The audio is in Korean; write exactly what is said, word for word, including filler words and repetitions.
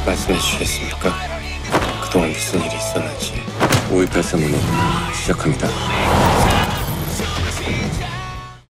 말씀해 주시겠습니까? 그동안 무슨 일이 있었는지. 오일팔 사문을 시작합니다.